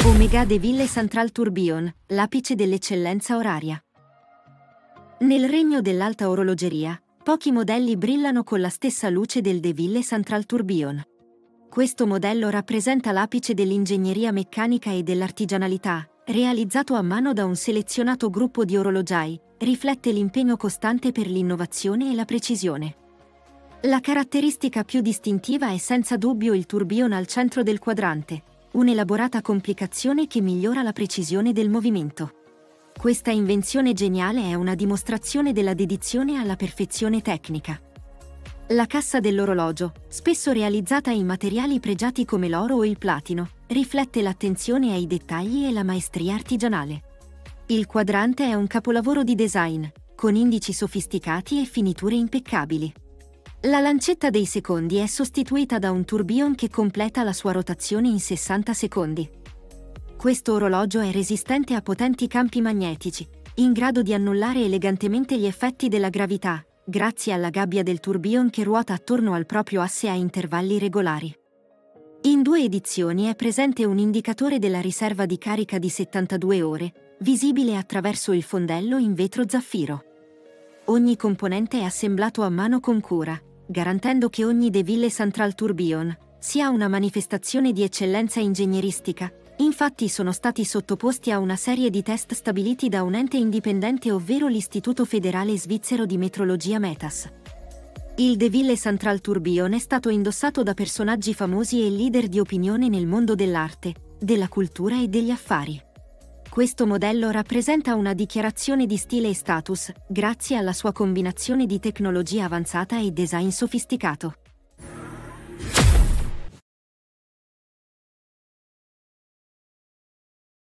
Omega Deville Central Tourbillon, l'apice dell'eccellenza oraria. Nel regno dell'alta orologeria, pochi modelli brillano con la stessa luce del Deville Central Tourbillon. Questo modello rappresenta l'apice dell'ingegneria meccanica e dell'artigianalità, realizzato a mano da un selezionato gruppo di orologiai, riflette l'impegno costante per l'innovazione e la precisione. La caratteristica più distintiva è senza dubbio il tourbillon al centro del quadrante, un'elaborata complicazione che migliora la precisione del movimento. Questa invenzione geniale è una dimostrazione della dedizione alla perfezione tecnica. La cassa dell'orologio, spesso realizzata in materiali pregiati come l'oro o il platino, riflette l'attenzione ai dettagli e la maestria artigianale. Il quadrante è un capolavoro di design, con indici sofisticati e finiture impeccabili. La lancetta dei secondi è sostituita da un tourbillon che completa la sua rotazione in 60 secondi. Questo orologio è resistente a potenti campi magnetici, in grado di annullare elegantemente gli effetti della gravità, grazie alla gabbia del tourbillon che ruota attorno al proprio asse a intervalli regolari. In 2 edizioni è presente un indicatore della riserva di carica di 72 ore, visibile attraverso il fondello in vetro zaffiro. Ogni componente è assemblato a mano con cura, garantendo che ogni Deville Central Tourbillon sia una manifestazione di eccellenza ingegneristica. Infatti sono stati sottoposti a una serie di test stabiliti da un ente indipendente, ovvero l'Istituto Federale Svizzero di Metrologia METAS. Il Deville Central Tourbillon è stato indossato da personaggi famosi e leader di opinione nel mondo dell'arte, della cultura e degli affari. Questo modello rappresenta una dichiarazione di stile e status, grazie alla sua combinazione di tecnologia avanzata e design sofisticato.